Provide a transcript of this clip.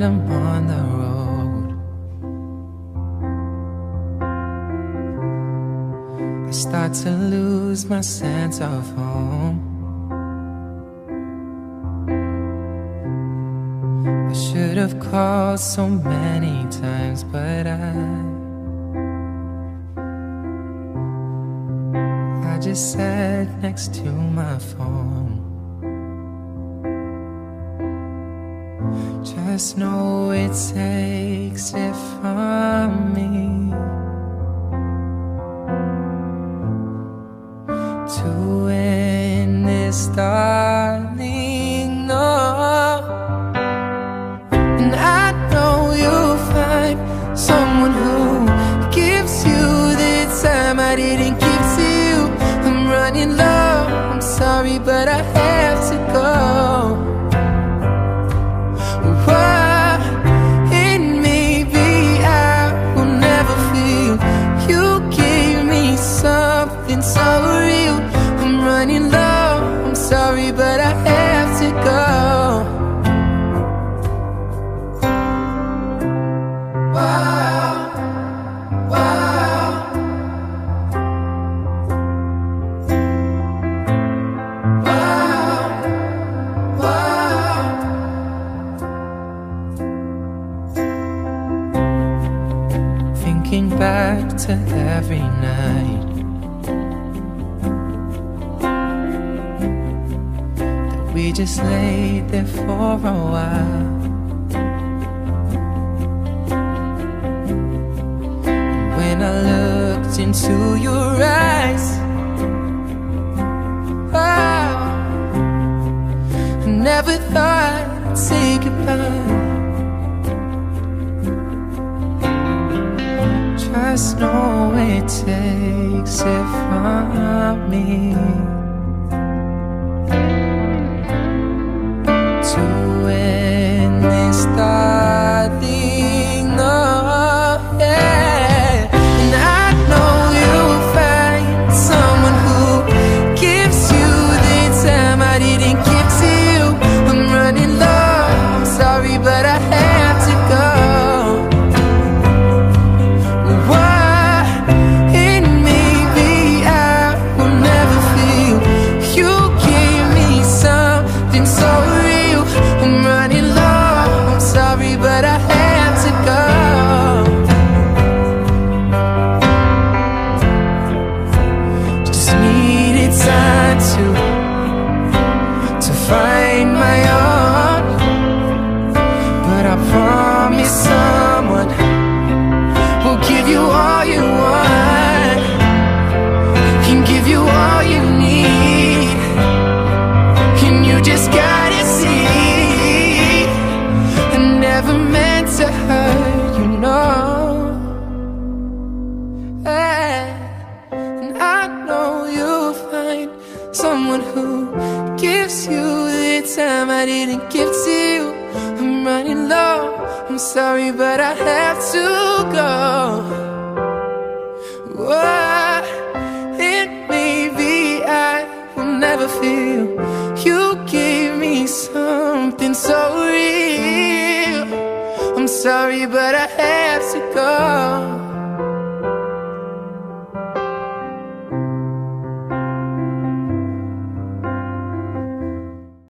I'm on the road. I start to lose my sense of home. I should have called so many times, but I just sat next to my phone. Just know it takes it from me to win this, darling, no. And I know you'll find someone who gives you the time I didn't give to you. I'm running low, I'm sorry, but I have to go. It may be I will never feel. You gave me something so real. I'm running low, I'm sorry, but I have to go. Thinking back to every night that we just laid there for a while. And when I looked into your eyes, wow, I never thought I'd say goodbye. Just know it takes it from me to win this, darling, no, yeah. And I know you'll find someone who gives you the time I didn't give to you. I'm running low, I'm sorry, but I have to go. But I have to go. Just needed time to find my own. But I promise someone will give you all you want, can give you all you need, and you just gotta see. Never meant to hurt, you know. And I know you'll find someone who gives you the time I didn't give to you. I'm running low, I'm sorry, but I have to go. Whoa, it may be I will never feel. You gave me something so real. I'm sorry, but I have to go.